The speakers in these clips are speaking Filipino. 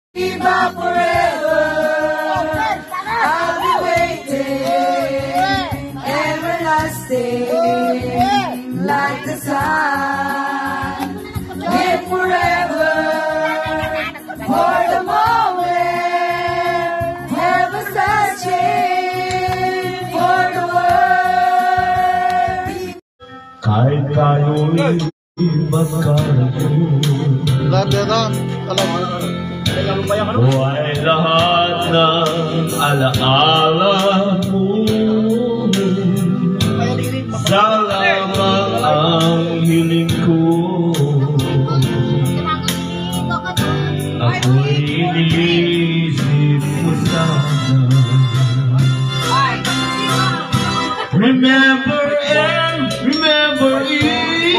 Viva forever, I'll be waiting, everlasting, like the sun. Live forever, for the moment, heaven searching for the word. Kahit tayo'y magkalayo, buhay lahat ng alaala mo. Salamat ang hiling ko. Ako'y iniisip mo sana. Remember and remember it.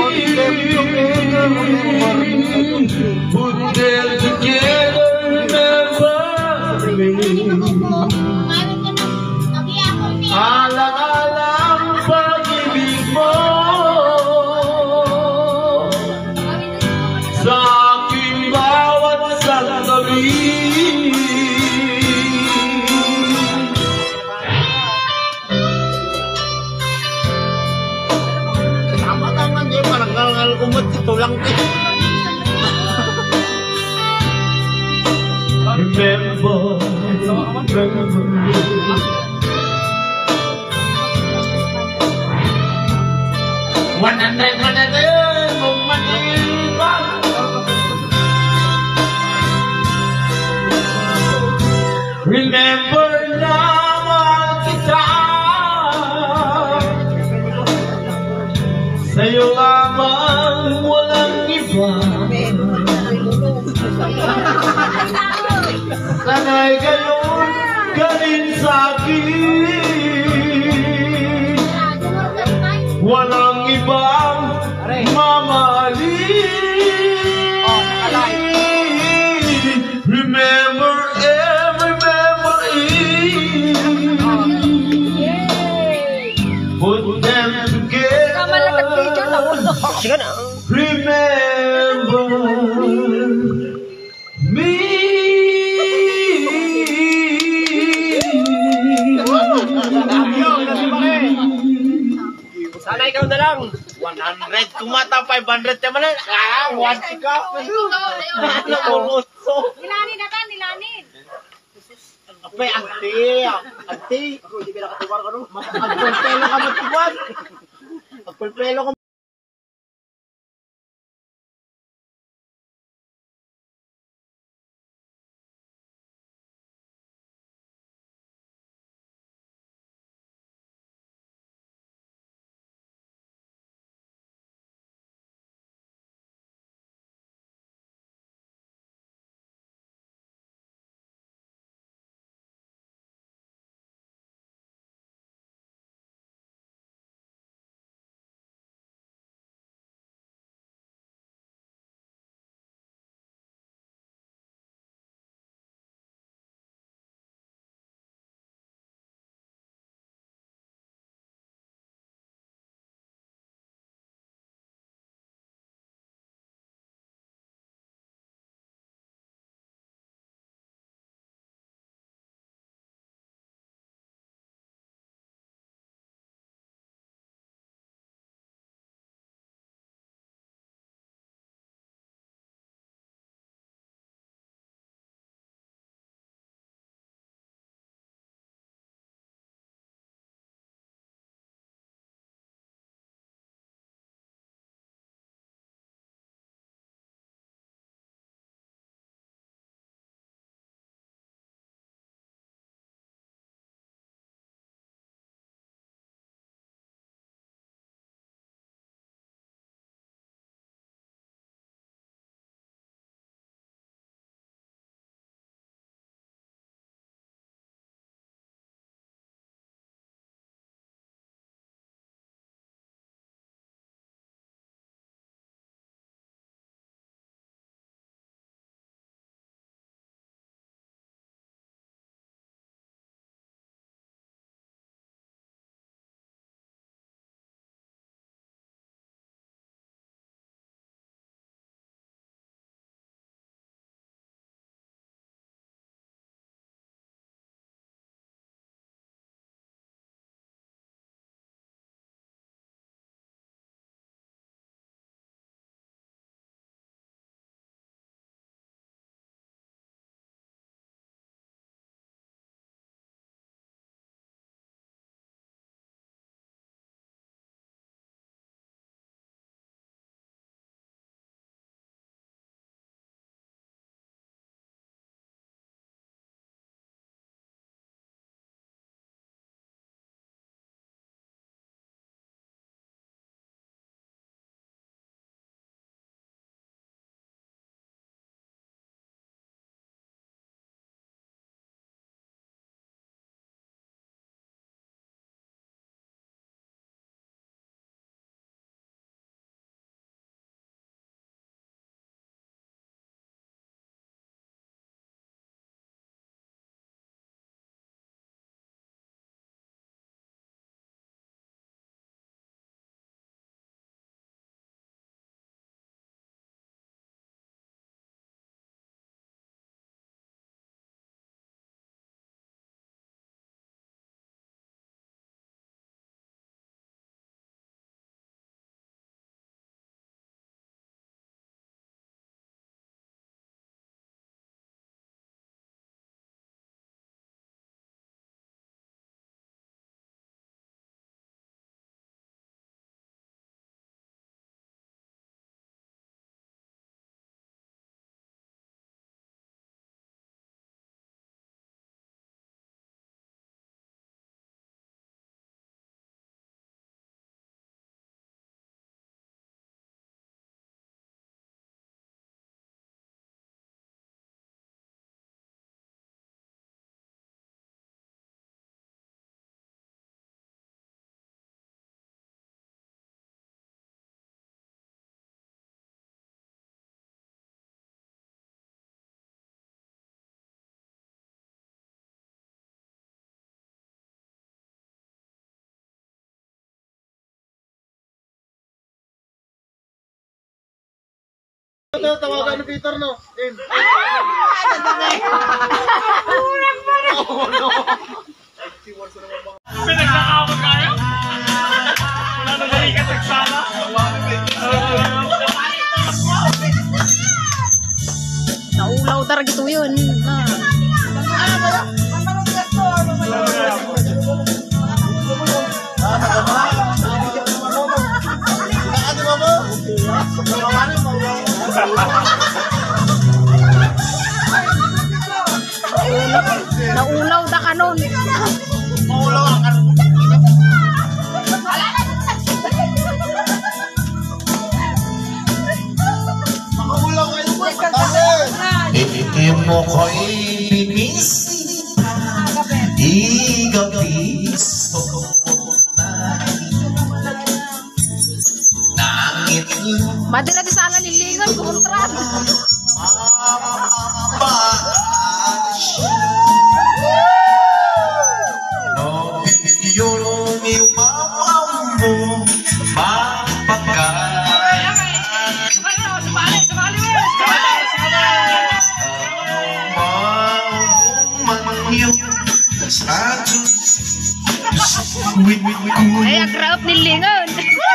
Put them together, remember me. Alaala ang pag-ibig mo sa aking bawat sandali. Ngal kumot ito lang Remember, remember. 100 remember naman kita, sa'yo lamang walang iba. Sana'y gayon ka rin sa'kin, walang ibang mamahalin. Remember and remember it. Put them together. Remember me. Sana ikaw na lang. 100 kumata, 500 naman na. 1 ka. Nilanin na ka, nilanin. Apay, ante. Ako, hindi ka nakatiwar ka no. Magpulpelo ka matibad. Magpulpelo ka. to, tawagan ni Peter, no? In. Pinagnakawan kayo? Wala na balikat nagsala? Naulaw talaga ito yun. Naulaw da kanon. Maulaw ang kanon. Makaulaw kayo po. Hindi mo ko inisip, igabiso nangit Madila di sana nilingan kumontran. no yun yung mamamu mapagkain yung status Ay, agrap nilingan.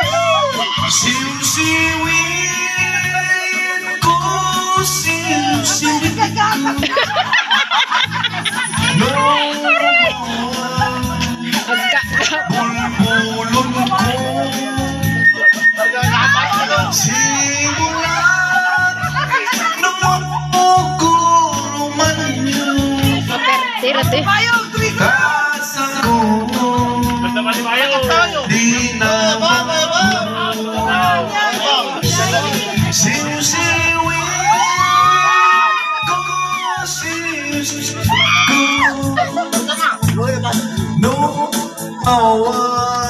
siw-siwin ko siw-siwin no bulbulon ko simulan ng kuruman niyo Tira-tira. kasang ko di na siw-siwin ko siw-siwin no awa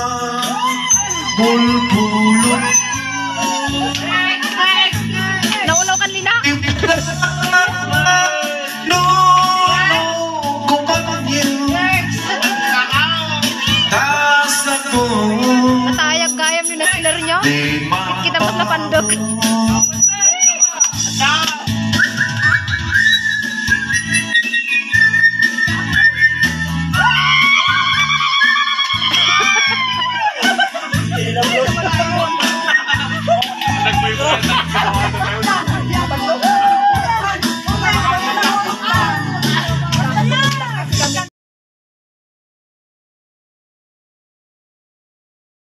bulbulon Naulaw kan lina. no kumpanya tasa ko Natayag gayam ni na sinar nyo. di Kita mas napandog. ma